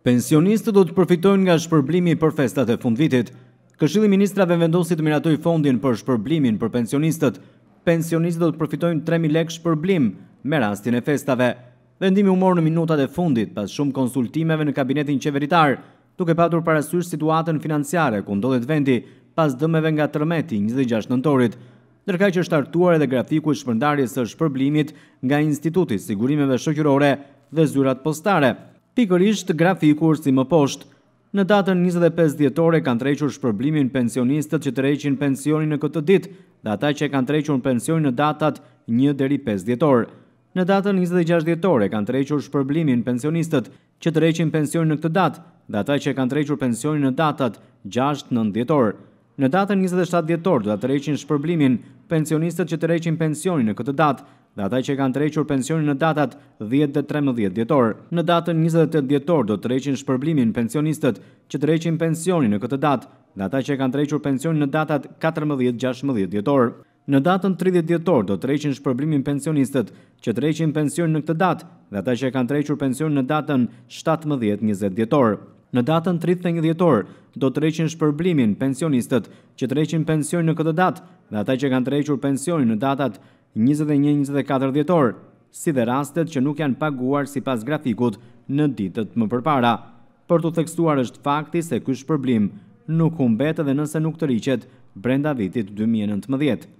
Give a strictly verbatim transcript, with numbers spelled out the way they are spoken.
Pensionistët do të përfitojnë nga shpërblimi për festat e fundvitit. Këshilli i Ministrave vendosi të miratoj fondin për shpërblimin për pensionistët. Pensionistët do të përfitojnë tre mijë lekë shpërblim me rastin e festave. Vendimi u mor në minutat e fundit pas shumë konsultimeve në kabinetin qeveritar, duke patur parasysh situatën financiare ku ndodhet vendi pas dëmeve nga tërmeti njëzet e gjashtë nëntorit, ndërkaq që është hartuar edhe grafiku i shpërndarjes së shpërblimit nga Instituti i Sigurimeve Shoqërore dhe zyrat postare. Pikërisht grafiku është si më poshtë. Në datën njëzet e pesë dhjetor kanë tërhequr shpërblimin pensionistët që tërheqin pensionin në këtë ditë dhe ata që kanë tërhequr pensionin në datat një deri pesë dhjetor. Në datën njëzet e gjashtë dhjetor kanë tërhequr shpërblimin pensionistët që tërheqin pensionin në këtë datë dhe ata që kanë tërhequr pensionin në datat gjashtë nëntë dhjetor. Në datën njëzet e shtatë dhjetor do ta tërheqin shpërblimin pensionistët që tërheqin pensionin në këtë datë dhe ata që kanë tërhequr pensionin në datat dhjetë dhe tridhjetë dhjetor. Në datën njëzet e tetë dhjetor do të tërheqin shpërblimin pensionistët që tërheqin pensionin në këtë datë dhe ata që kanë tërhequr pensionin në datat katërmbëdhjetë dhe gjashtëmbëdhjetë dhjetor. Në datën tridhjetë dhjetor do të tërheqin shpërblimin pensionistët që tërheqin pensionin në këtë datë dhe ata që kanë tërhequr pensionin në datën shtatëmbëdhjetë dhe njëzet dhjetor. Në datën tridhjetë e një dhjetor do të tërheqin shpërblimin pensionistët që tërheqin pensionin në këtë datë dhe ata që kanë tërhequr pensionin në datat njëzet e një e njëzet e katër dhjetor, si dhe rastet që nuk janë paguar sipas grafikut në ditët më përpara. Për të theksuar është fakti se ky shpërblim nuk humbet edhe nëse nuk tërhiqet brenda vitit dy mijë e nëntëmbëdhjetë.